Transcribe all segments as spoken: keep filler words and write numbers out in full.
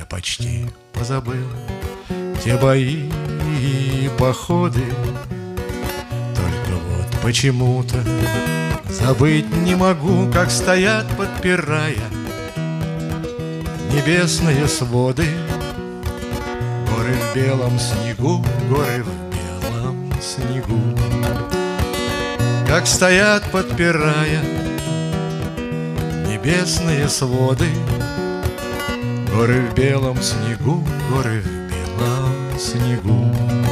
я почти позабыл те бои и походы. Только вот почему-то забыть не могу, как стоят, подпирая небесные своды. Горы в белом снегу, горы в белом снегу, как стоят, подпирая небесные своды. Горы в белом снегу, горы в белом снегу.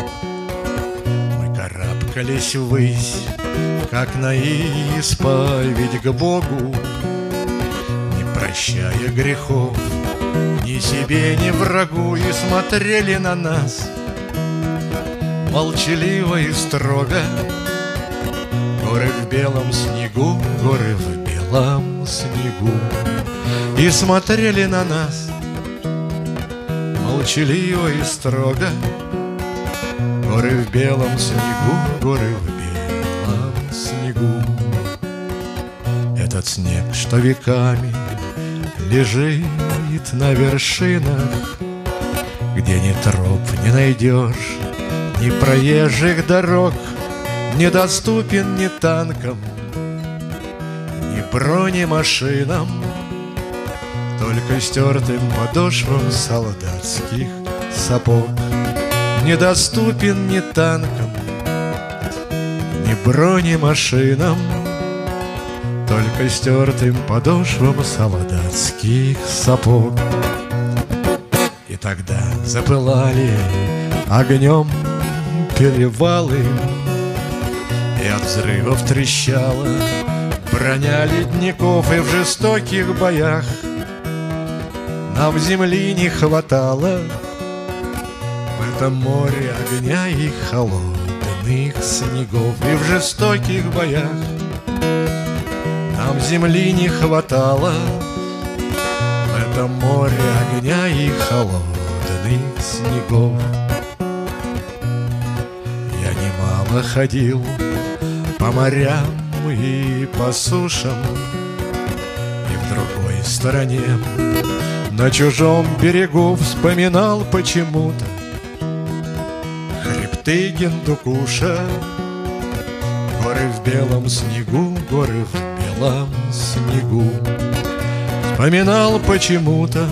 Мы карабкались ввысь, как на исповедь к Богу, не прощая грехов ни себе, ни врагу, и смотрели на нас молчаливо и строго. Горы в белом снегу, горы в белом снегу, и смотрели на нас молчаливо и строго. Горы в белом снегу, горы в белом снегу. Этот снег, что веками лежит на вершинах, где ни троп не найдешь, ни проезжих дорог, недоступен ни танкам, ни бронемашинам, только стертым подошвам солдатских сапог. Недоступен ни танкам, ни бронемашинам, только стертым подошвам солдатских сапог. И тогда запылали огнем перевалы, и от взрывов трещала броня ледников, и в жестоких боях нам земли не хватало. В этом море огня и холодных снегов, и в жестоких боях нам земли не хватало. В этом море огня и холодных снегов. Я немало ходил по морям и по сушам, и в другой стороне, на чужом берегу, вспоминал почему-то хребты Гиндукуша. Горы в белом снегу, горы в белом снегу, вспоминал почему-то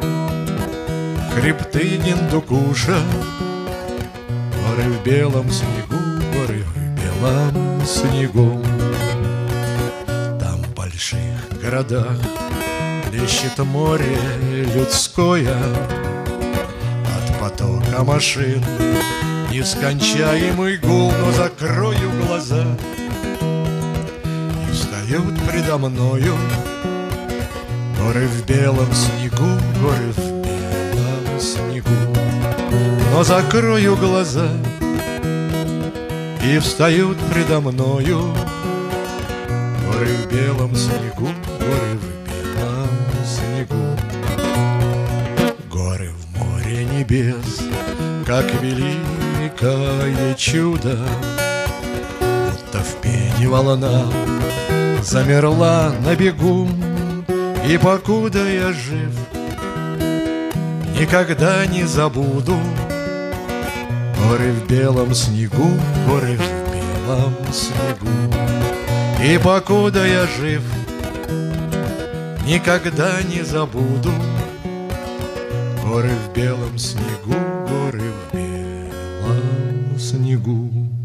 хребты Гиндукуша. Горы в белом снегу, горы в белом снегу. Там в больших городах плещет море людское от потока машин, нескончаемый гул, но закрою глаза, и встают предо мною горы в белом снегу, горы в белом снегу. Но закрою глаза, и встают предо мною горы в белом снегу, горы в белом снегу. Горы в море небес, как великое чудо, будто в пене волна замерла на бегу. И покуда я жив, никогда не забуду горы в белом снегу, горы в белом снегу. И покуда я жив, никогда не забуду горы в белом снегу, горы в белом снегу.